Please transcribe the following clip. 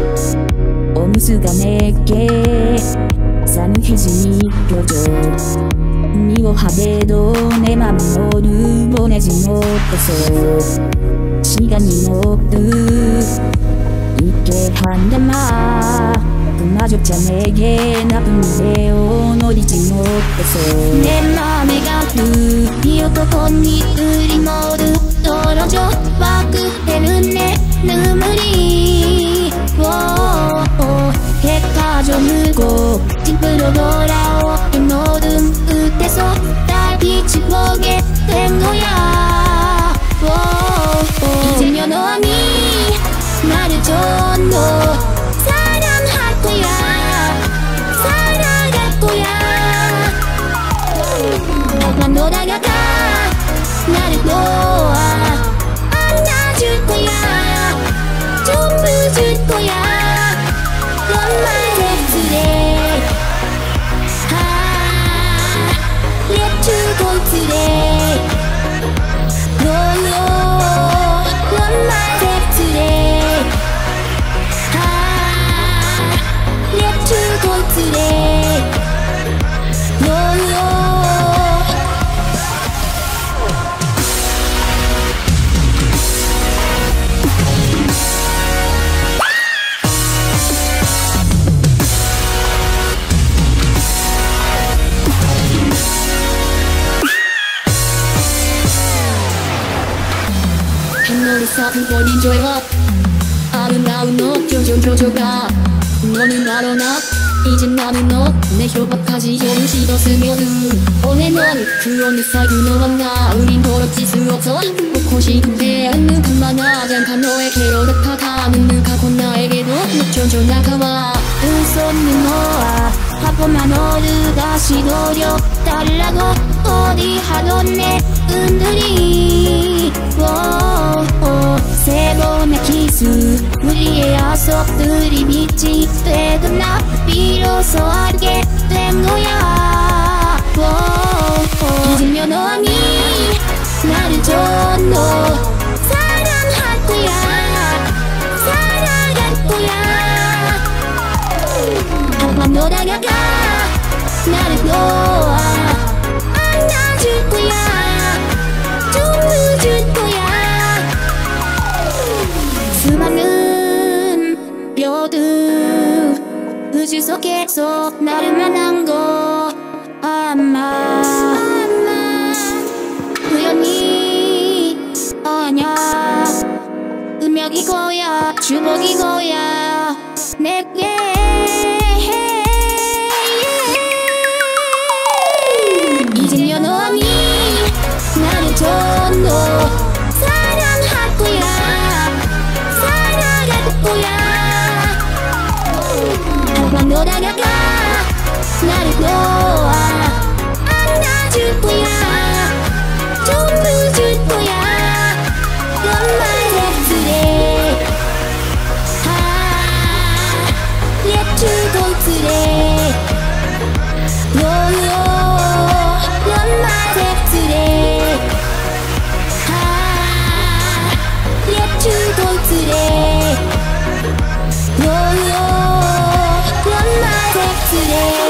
오무스가 내게 싸늘해진 이 표정 미워하게도 내 맘은 너를 보내지 못해서 시간이 모두 잊게 한단마 그마저자 내게 나쁜 일에요 노리지 못해서 내 맘에 가득 이男に우리 모두 떨어져 빠끄대는 내 눈물이 해가 저물고 집으로 돌아오는 어둠 끝에서 달빛이 보게 된 거야 이제면 너니 나를 좀 더 사랑할 거야 사랑할 거야 난 너 다가가 나를 놓아 안아줄 거야 전부 줄 거야 You're my day today let you go today No, no You're my day today let you go today No, no 너를 사랑버린 죄와 아름다운 너 표정 조져가 너는 알아나 이제 나는 너 내 협박하지 않은 싫었으면은 오늘 넌그 어느 사이도 너와 나 우린 더럽지 수 없어 먹고 싶은데 눈만 하잖아 너에게로 다가가는 눈하고 나에게도 묻혀져 나가와 웃없는 너와 한 번만 너를 다시 노려달라고 어디 하던 내 은들이 세 번의 키스 우리의 약속들이 빛이 되던 나 비로소 알게 된 거야 이제면 너니 나를 좀 더 사랑할 거야 사랑할 거야 한번 너 다가가 나를 놓아 안아줄 거야 전부 줄 거야 수많은 뼈들 의지 속에서 나를 만난 거 아마 우연이 아냐 운명이고야 축복이고야 내게 이제면 너니 나를 좀 더 사랑할 거야 사랑할 거야 한번 너 다가가 나를 놓아 안아줄 거야 전부 줄 거야 You're my day today let you go today No, no You're my day today let you go today No, no You're my day today